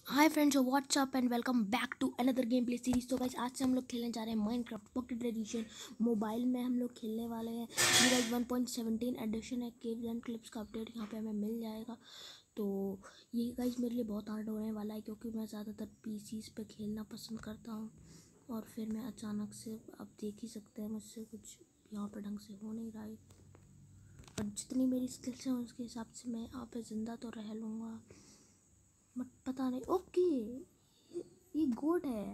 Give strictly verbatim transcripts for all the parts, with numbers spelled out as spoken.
Hi friends, what's up and welcome back to another game play series. तो guys आज से हम लोग खेलने जा रहे हैं माइनक्राफ्ट पॉकेट एडिशन। मोबाइल में हम लोग खेलने वाले हैं। ये guys one point seventeen edition है। केव्स एंड क्लिप्स का अपडेट यहाँ पे हमें मिल जाएगा। तो ये गाइस मेरे लिए बहुत हार्ड होने वाला है क्योंकि मैं ज़्यादातर पीसीज पे खेलना पसंद करता हूँ। और फिर मैं अचानक से, आप देख ही सकते हैं, मुझसे कुछ यहाँ पर ढंग से हो नहीं रहा है। और जितनी मेरी स्किल्स हैं उसके हिसाब से मैं यहाँ पे ज़िंदा तो रह लूँगा, बट पता नहीं। ओके, ये गोट है।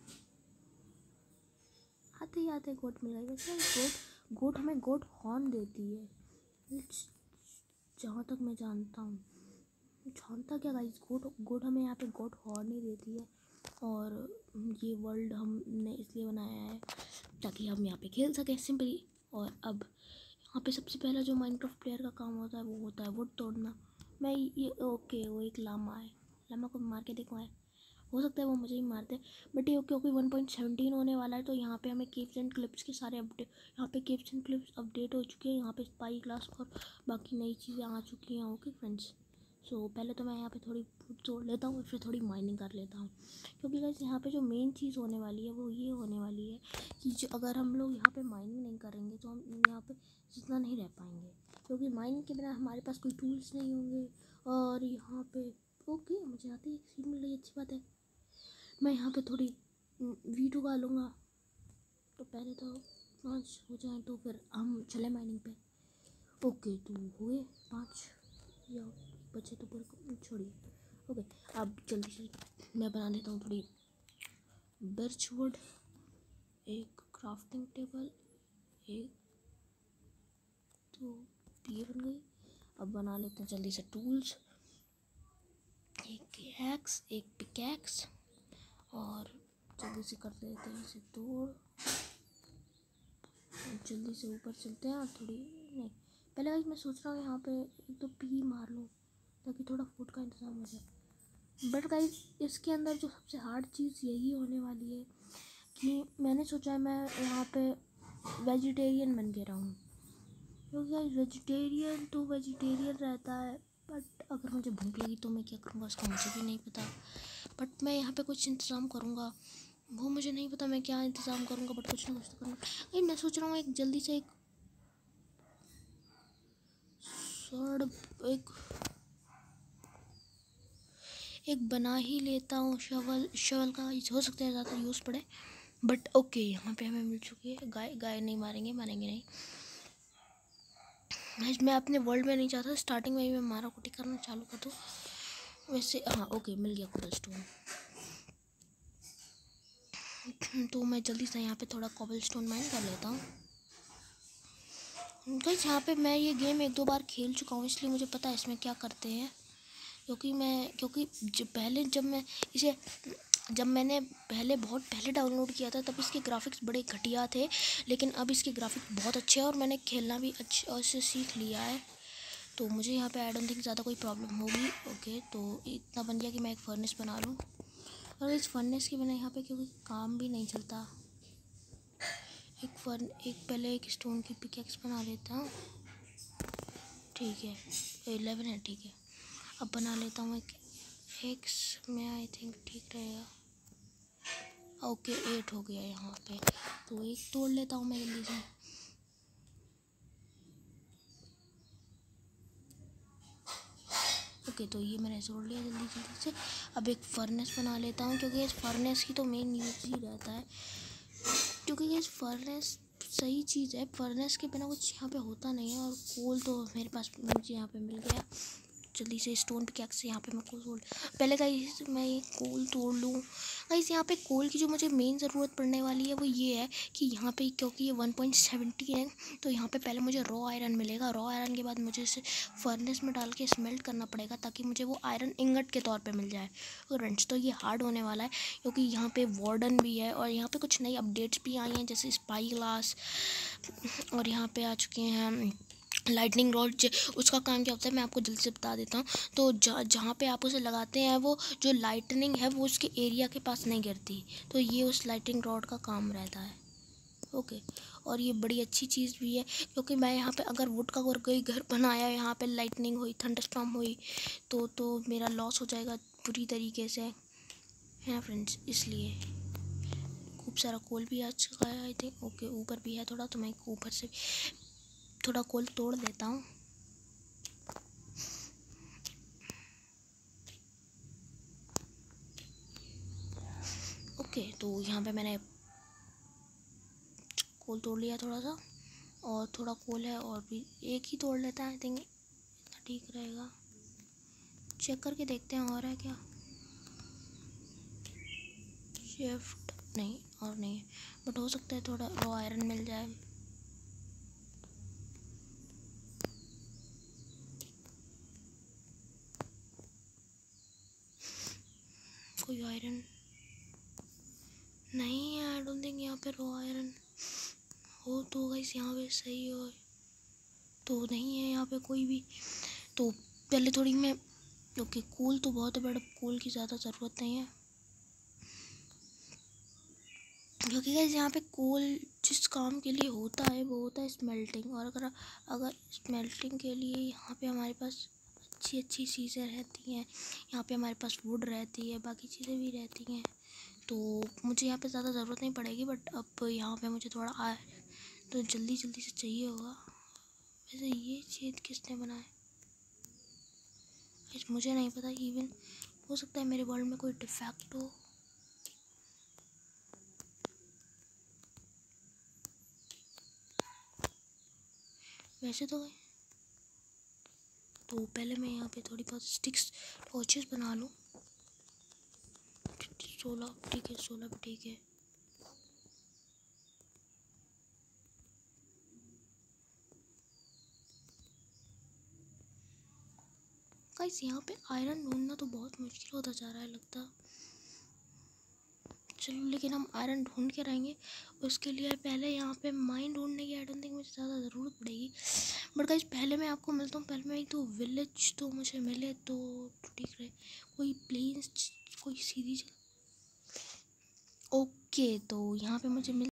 आते ही आते गोट मिल गई। वैसे गोट गोट हमें गोट हॉर्न देती है, जहाँ तक मैं जानता हूँ। जानता क्या गाइस, गोट गोट हमें यहाँ पे गोट हॉर्न ही देती है। और ये वर्ल्ड हमने इसलिए बनाया है ताकि हम यहाँ पे खेल सकें सिंपली। और अब यहाँ पे सबसे पहला जो माइनक्राफ्ट प्लेयर का काम होता है वो होता है वुड तोड़ना। मैं ये ओके, वो एक लामा है, लामा को मार के देखो है, हो सकता है वो मुझे ही मारते। बट ये क्योंकि वन पॉइंट सेवनटीन होने वाला है तो यहाँ पे हमें केव्स एंड क्लिप्स के सारे अपडेट, यहाँ पे केव्स एंड क्लिप्स अपडेट हो चुके हैं। यहाँ पे स्पाई ग्लास और बाकी नई चीज़ें आ चुकी हैं। ओके फ्रेंड्स, सो so, पहले तो मैं यहाँ पे थोड़ी तोड़ लेता हूँ, फिर थोड़ी माइनिंग कर लेता हूँ। क्योंकि गाइस यहाँ पे जो मेन चीज़ होने वाली है वो ये होने वाली है कि जो अगर हम लोग यहाँ पे माइनिंग नहीं करेंगे तो हम यहाँ पे जितना नहीं रह पाएंगे, क्योंकि माइनिंग के बिना हमारे पास कोई टूल्स नहीं होंगे। और यहाँ पे ओके, मुझे आती है सीट मिल रही है, अच्छी बात है। मैं यहाँ पे थोड़ी वीट उगा लूँगा। तो पहले तो पाँच हो जाए तो फिर हम चले माइनिंग पे। ओके, तो हुए पाँच या बचे तो पूरे छोड़िए। ओके, अब जल्दी से मैं बना लेता हूँ थोड़ी बर्च वुड, एक क्राफ्टिंग टेबल, एक तो ये बन गई। अब बना लेते हैं जल्दी से टूल्स, एक एक्स, एक पिकैक्स, और जल्दी से कर लेते हैं इसे तोड़। जल्दी से ऊपर चलते हैं। और थोड़ी नहीं, पहले गाइस मैं सोच रहा हूँ यहाँ पे एक तो पी मार लूँ ताकि थोड़ा फूड का इंतज़ाम हो जाए। बट गाइस इसके अंदर जो सबसे हार्ड चीज़ यही होने वाली है कि मैंने सोचा है मैं यहाँ पे वेजिटेरियन बन के रहूँ। क्योंकि गाइस वेजिटेरियन तो वेजिटेरियन रहता है, बट अगर मुझे भूख लगी तो मैं क्या करूँगा उसका मुझे भी नहीं पता। बट मैं यहाँ पे कुछ इंतज़ाम करूँगा, वो मुझे नहीं पता मैं क्या इंतज़ाम करूँगा, बट कुछ ना कुछ तो करूँगा। अरे मैं सोच रहा हूँ एक जल्दी से एक सड़ एक एक बना ही लेता हूँ। शवल शवल का हो सकता है ज़्यादा यूज़ पड़े, बट ओके यहाँ पे हमें मिल चुकी है। गाय गाय नहीं मारेंगे, मारेंगे नहीं। मैं अपने वर्ल्ड में नहीं चाहता स्टार्टिंग में ही मैं मारा कुटी करना चालू कर दूँ। वैसे हाँ ओके, मिल गया कोबल स्टोन। तो मैं जल्दी से यहाँ पे थोड़ा कोबल स्टोन माइन कर लेता हूँ। गाइस यहाँ पे मैं ये गेम एक दो बार खेल चुका हूँ, इसलिए मुझे पता है इसमें क्या करते हैं। क्योंकि मैं क्योंकि जब पहले जब मैं इसे जब मैंने पहले बहुत पहले डाउनलोड किया था तब इसके ग्राफिक्स बड़े घटिया थे, लेकिन अब इसके ग्राफिक्स बहुत अच्छे हैं और मैंने खेलना भी अच्छे से सीख लिया है। तो मुझे यहाँ पे आई डोंट थिंक ज़्यादा कोई प्रॉब्लम होगी। ओके, तो इतना बन गया कि मैं एक फर्नेस बना लूँ। और इस फर्नेस के बिना यहाँ पे क्योंकि काम भी नहीं चलता, एक फर्न एक पहले एक स्टोन की पिकेक्स बना लेता हूँ। ठीक है, इलेवन है, ठीक है। अब बना लेता हूँ एक एक्स में, आई थिंक ठीक रहेगा। ओके, एट हो गया यहाँ पे, तो एक तोड़ लेता हूँ मैं जल्दी से। ओके, तो ये मैंने तोड़ लिया जल्दी जल्दी से। अब एक फर्नेस बना लेता हूँ क्योंकि इस फर्नेस की तो मेन यूज ही रहता है, क्योंकि इस फर्नेस सही चीज़ है। फर्नेस के बिना कुछ यहाँ पे होता नहीं है। और कोल तो मेरे पास मुझे यहाँ पे मिल गया। जल्दी से स्टोन पिकैक्स से यहाँ पे मैं कोल तोड़, पहले गाइस मैं ये कोल तोड़ लूँ। गाइस यहाँ पे कोल की जो मुझे मेन ज़रूरत पड़ने वाली है वो ये है कि यहाँ पे क्योंकि ये वन पॉइंट सेवेंटी है तो यहाँ पे पहले मुझे रॉ आयरन मिलेगा। रॉ आयरन के बाद मुझे इसे फर्नेस में डाल के स्मेल्ट करना पड़ेगा ताकि मुझे वो आयरन इंगट के तौर पर मिल जाए। और रंच तो ये हार्ड होने वाला है क्योंकि यहाँ पे वार्डन भी है और यहाँ पे कुछ नई अपडेट्स भी आई हैं जैसे स्पाई ग्लास, और यहाँ पे आ चुके हैं लाइटनिंग रॉड। उसका काम क्या होता है मैं आपको जल्दी से बता देता हूँ। तो जहाँ जहाँ पे आप उसे लगाते हैं वो जो लाइटनिंग है वो उसके एरिया के पास नहीं गिरती, तो ये उस लाइटनिंग रॉड का काम रहता है। ओके, और ये बड़ी अच्छी चीज़ भी है क्योंकि मैं यहाँ पे अगर वुड का और कोई घर बनाया, यहाँ पे लाइटनिंग हुई, थंडरस्टॉर्म हुई तो तो मेरा लॉस हो जाएगा पूरी तरीके से। है ना फ्रेंड्स, इसलिए खूब सारा कोल भी आ चुका है आई थिंक। ओके, ऊपर भी है थोड़ा, तो मैं ऊपर से थोड़ा कोल तोड़ देता हूँ। ओके, तो यहाँ पे मैंने कोल तोड़ लिया थोड़ा सा, और थोड़ा कोल है और भी एक ही तोड़ लेता है आई थिंक, इतना ठीक रहेगा। चेक करके देखते हैं और है क्या। शिफ्ट नहीं, और नहीं, बट हो सकता है थोड़ा रॉ आयरन मिल जाए। कोई आयरन नहीं है, आई डोंट थिंक यहाँ पे रॉ आयरन हो तो गाइस यहाँ पे सही हो, तो नहीं है यहाँ पे कोई भी। तो पहले थोड़ी मैं, ओके कोल तो बहुत है बट कोल की ज़्यादा ज़रूरत नहीं है, क्योंकि गाइस यहाँ पे कोल जिस काम के लिए होता है वो होता है स्मेल्टिंग। और अगर अगर स्मेल्टिंग के लिए यहाँ पे हमारे पास अच्छी अच्छी चीज़ें रहती हैं, यहाँ पे हमारे पास वुड रहती है, बाकी चीज़ें भी रहती हैं, तो मुझे यहाँ पे ज़्यादा ज़रूरत नहीं पड़ेगी। बट अब यहाँ पे मुझे थोड़ा आ तो जल्दी जल्दी से चाहिए होगा। वैसे ये छेद किसने बनाया मुझे नहीं पता, इवन हो सकता है मेरे वर्ल्ड में कोई डिफेक्ट हो। वैसे तो तो पहले मैं यहाँ पे थोड़ी बहुत स्टिक्स टॉर्चेस बना लूँ। सोलह ठीक है, सोलह भी ठीक है। गाइस यहाँ पे आयरन ढूंढना तो बहुत मुश्किल होता जा रहा है लगता। चलो, लेकिन हम आयरन ढूंढ के रहेंगे। उसके लिए पहले यहाँ पे माइन ढूंढने की आई डोंट थिंक मुझे ज़्यादा ज़रूरत पड़ेगी। बट गाइस पहले मैं आपको मिलता हूँ, पहले मैं एक तो विलेज तो मुझे मिले तो ठीक रहे, कोई प्लेन्स, कोई सीधी। ओके, तो यहाँ पे मुझे मिल